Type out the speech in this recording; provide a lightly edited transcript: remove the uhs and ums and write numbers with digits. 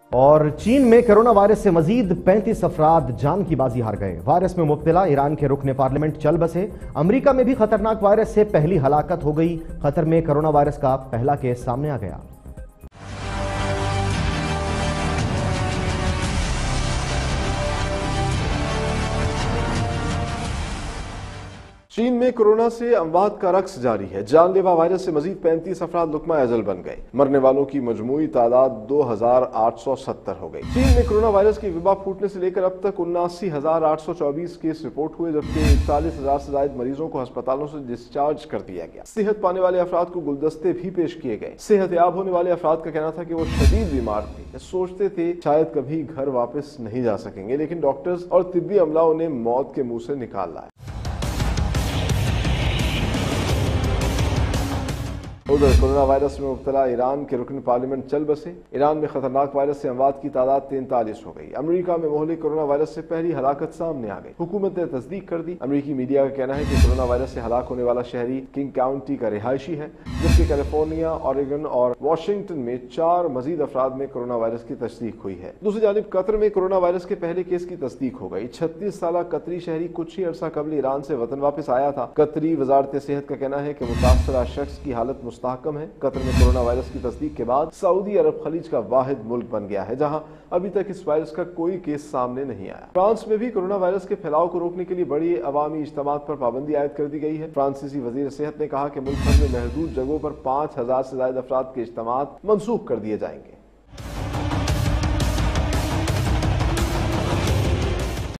اور چین میں corona virus سے مزید 35 افراد جان کی بازی ہار گئے۔ وائرس میں مبتلا ایران کے رکن پارلیمنٹ چل بسے۔ امریکہ میں بھی خطرناک وائرس سے پہلی ہلاکت ہو گئی۔ قطر میں کرونا وائرس کا پہلا کیس سامنے آ گیا۔ چین میں کورونا سے اموات کا رقص جاری ہے۔ جان لیوا وائرس سے مزید 35 افراد لقمہ اجل بن گئے۔ مرنے والوں کی مجموعی تعداد 2870 ہو گئی۔ چین میں کورونا وائرس کی وبا پھوٹنے سے لے کر اب تک 79,824 کیس رپورٹ ہوئے، جبکہ 41,000 سے زائد مریضوں کو ہسپتالوں سے ڈسچارج کر دیا گیا۔ صحت پانے والے افراد کو گلدستے بھی پیش کیے گئے۔ صحت یاب ہونے والے افراد کا کہنا تھا کہ وہ شدید بیمار تھے، سوچتے تھے شاید کبھی گھر واپس نہیں جا سکیں گے، لیکن ڈاکٹرز اور طبی عملہ انہیں موت کے منہ سے نکال لائے۔ ادھر کورونا وائرس میں مبتلا ایران کے رکن پارلیمنٹ چل بسے۔ ایران میں خطرناک وائرس سے اموات کی تعداد 43 ہو گئی۔ امریکہ میں مہلک کورونا وائرس سے پہلی ہلاکت سامنے آ گئی۔ حکومت نے تصدیق کر دی۔ امریکی میڈیا کا کہنا ہے کہ کورونا وائرس سے ہلاک ہونے والا شہری کنگ کاؤنٹی کا رہائشی ہے، جبکہ کیلیفورنیا، اوریگن اور واشنگٹن میں 4 مزید افراد میں کورونا وائرس کی تصدیق ہوئی ہے۔ دوسری جانب قطر میں کورونا وائرس کے پہلے کیس کی تصدیق ہو گئی۔ 36 سالہ قطری شہری کچھ ہی عرصہ قبل ایران سے وطن واپس آیا تھا۔ قطری وزارت صحت کا کہنا ہے کہ متاثرہ شخص کی حالت مستحکم ہے۔ قطر میں کورونا وائرس کی تصدیق کے بعد سعودی عرب خلیج کا واحد ملک بن گیا ہے جہاں ابھی تک اس وائرس کا کوئی کیس سامنے نہیں آیا۔ فرانس میں بھی کورونا وائرس کے پھیلاؤ کو روکنے کے لیے بڑی عوامی اجتماعات پر پابندی عائد کر دی گئی ہے۔ فرانسیسی وزیر صحت نے کہا کہ ملک بھر میں محدود جگہوں پر 5,000 سے زائد افراد کے اجتماعات منسوخ کر دیے جائیں گے۔